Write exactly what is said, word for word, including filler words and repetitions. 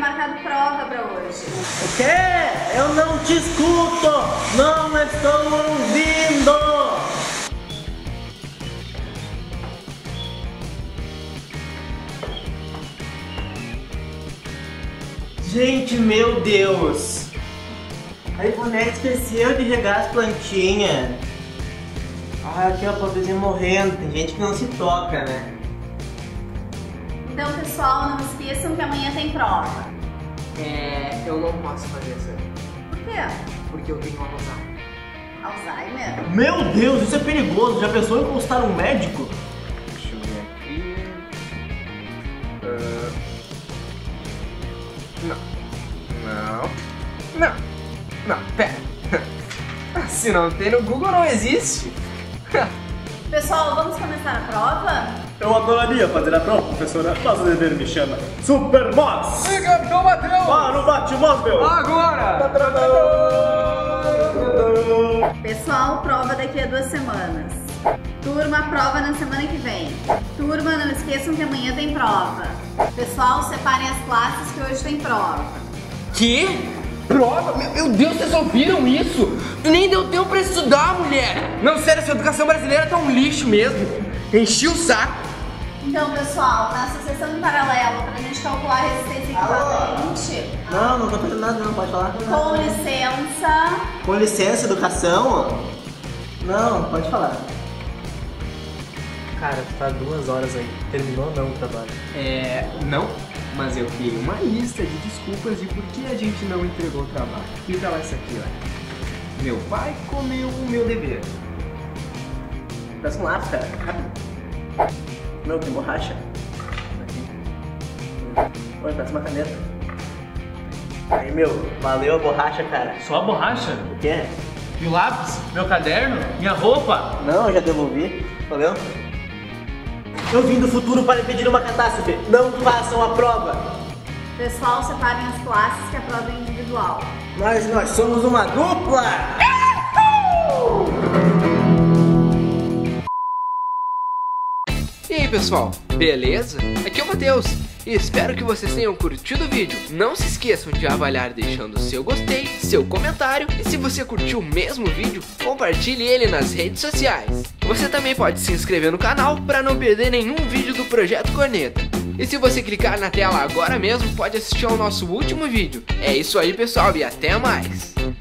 marcado prova pra hoje. O quê? Eu não te escuto! Não estou ouvindo! Gente, meu Deus! A Ivonete esqueceu de regar as plantinhas. Ah, aqui ó, o pobrezinho morrendo. Tem gente que não se toca, né? Então, pessoal, não esqueçam que amanhã tem prova. É, eu não posso fazer isso. Por quê? Porque eu tenho Alzheimer. Alzheimer? Meu Deus, isso é perigoso. Já pensou em encostar um médico? Deixa eu ver aqui. Uh... Não. Não. Não. Não, pera. Se não tem no Google, não existe. Pessoal, vamos começar a prova? Eu adoraria fazer a prova, professora. Mas o dever me chama. Super Moss! Ih, capitão Mateus! Vá no bate-moss, meu! Agora! Pessoal, prova daqui a duas semanas. Turma, prova na semana que vem. Turma, não esqueçam que amanhã tem prova. Pessoal, separem as classes que hoje tem prova. Que? Prova? Meu Deus, vocês ouviram isso? Nem deu tempo pra estudar, mulher! Não, sério, essa educação brasileira tá um lixo mesmo. Enchi o saco. Então, pessoal, na associação em paralelo, pra gente calcular a resistência equivalente. Não, não tô fazendo nada, não, pode falar. Com licença. Com licença, educação? Não, pode falar. Cara, tu tá duas horas aí. Terminou ou não o trabalho? É, não, mas eu criei uma lista de desculpas de por que a gente não entregou o trabalho. Fica lá isso aqui, ó. Meu pai comeu o meu dever. Dá um lápis, cara. Rápido. Meu, tem borracha. Aqui. Oi, parece uma caneta. Aí, meu, valeu a borracha, cara. Só a borracha? O quê? E o lápis? Meu caderno? Minha roupa? Não, eu já devolvi. Valeu? Eu vim do futuro para impedir uma catástrofe. Não façam a prova. Pessoal, separem as classes que a prova é individual. Mas nós somos uma dupla! E aí, pessoal, beleza? Aqui é o Matheus e espero que vocês tenham curtido o vídeo. Não se esqueçam de avaliar deixando o seu gostei, seu comentário e se você curtiu o mesmo vídeo, compartilhe ele nas redes sociais. Você também pode se inscrever no canal para não perder nenhum vídeo do Projeto Corneta. E se você clicar na tela agora mesmo, pode assistir ao nosso último vídeo. É isso aí, pessoal, e até mais!